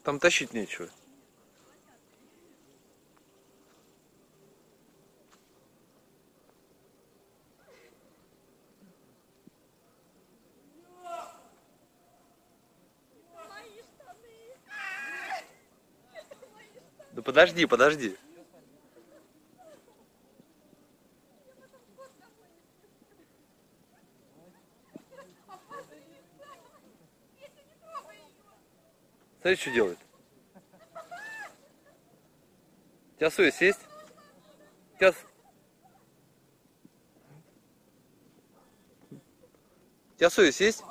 Там тащить нечего. Да подожди, подожди. Смотри, что делает. У тебя совесть есть? У тебя совесть есть?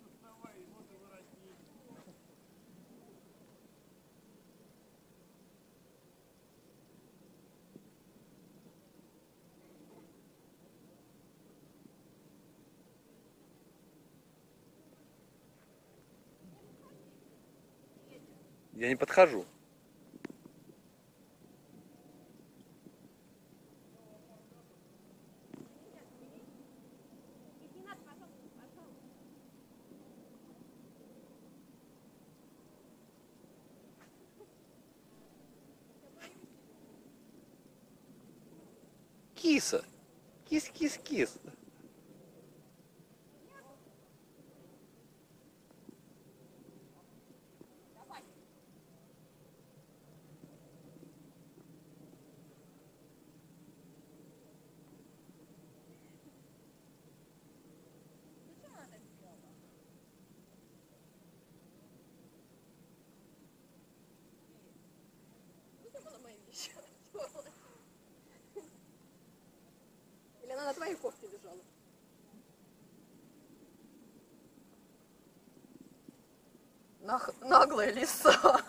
Я не подхожу. Киса. Кис, кис, кис. Или она на твоей кофте лежала? Наглая лиса.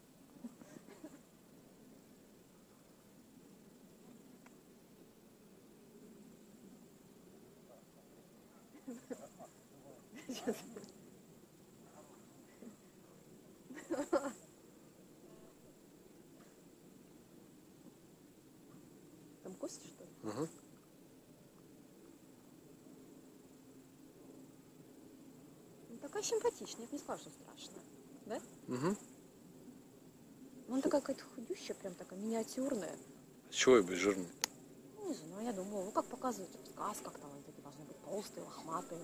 Там кость, что ли? Угу. Ну, такая симпатичная, я бы не сказала, что страшная. Да? Угу. Ну, она такая какая-то худющая, прям такая миниатюрная. С чего я быть жирный? Ну, не знаю, я думала, ну как показывают в сказках, там они такие должны быть толстые, лохматые.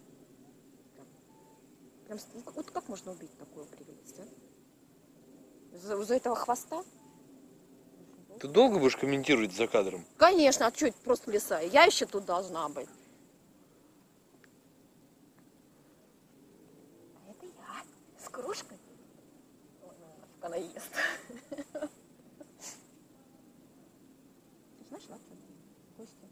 Прям, вот как можно убить такую прелесть, а? За этого хвоста? Ты долго будешь комментировать за кадром? Конечно, а что это просто лиса? Я еще тут должна быть. А это я с кружкой. Ой, ну, нафиг она ест. Ты знаешь, ладно, Костя.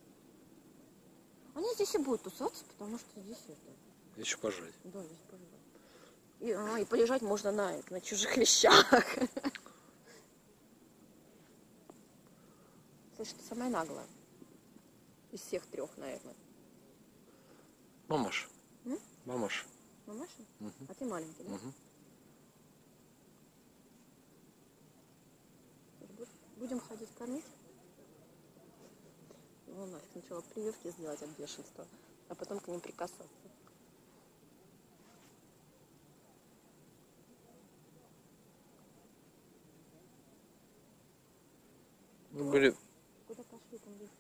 Они здесь и будут тусаться, потому что здесь это... Еще пожрать. Да, здесь пожрать. И полежать можно на чужих вещах. Слушай, ты самая наглая. Из всех трех, наверное. Мамаш. М? Мамаш. Мамаша? Угу. А ты маленький, да? Угу. Будем ходить кормить? Ну, надо сначала прививки сделать от бешенства, а потом к ним прикасаться. Ну, были... Куда пошли там лисы?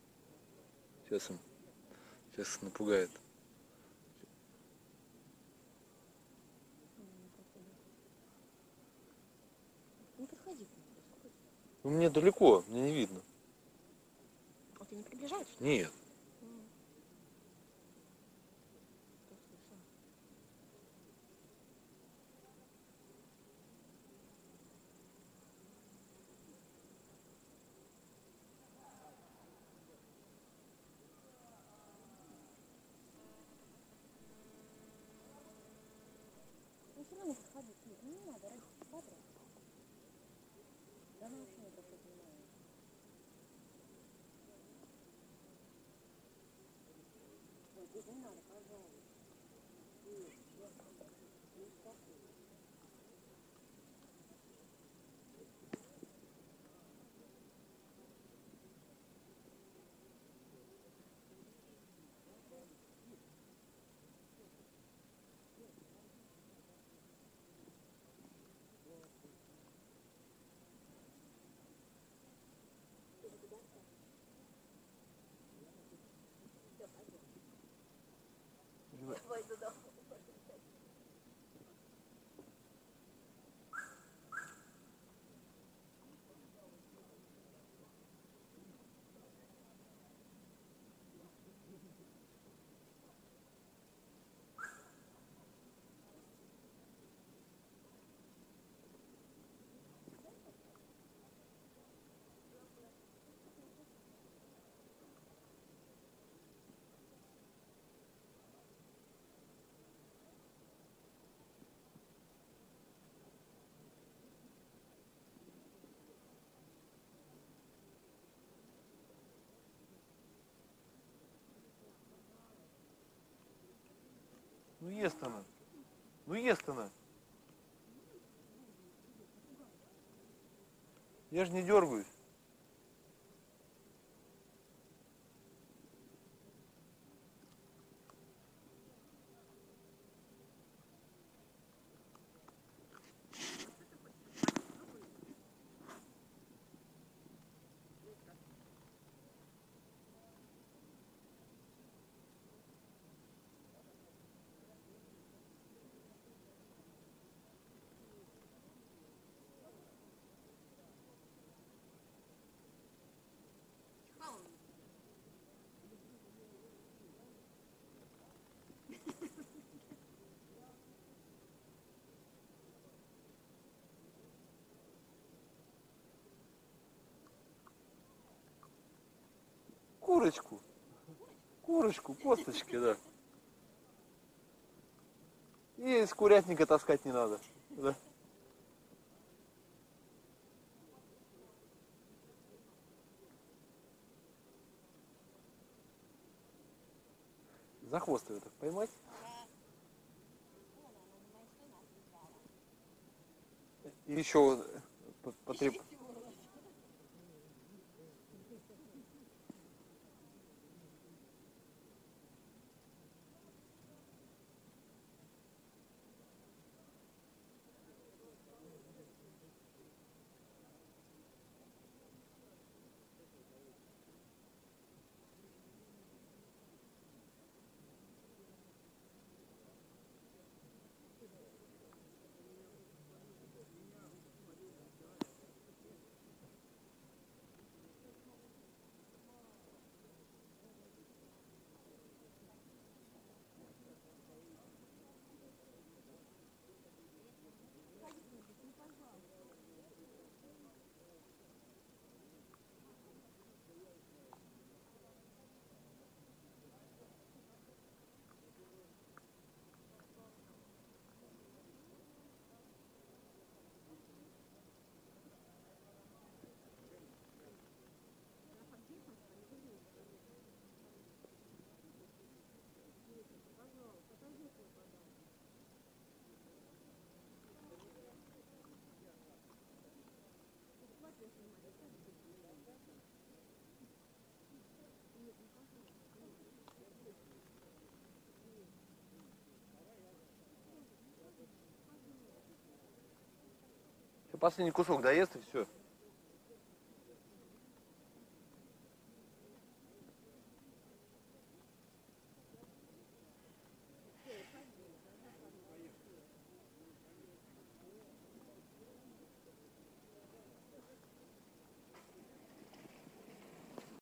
Сейчас напугает. Не подходи. Ну, мне далеко, мне не видно. А ты не приближаешься? Нет. Ну, все равно не подходи. Ну, не надо, ради кадра. Да, она вообще не обращает внимания. Ой, здесь не надо, пожалуйста. Ну ест она. Ну ест она. Я же не дергаюсь. Курочку. Курочку, косточки, да. И из курятника таскать не надо. Да. За хвост ее так поймать. И еще потреб... Последний кусок доест и все.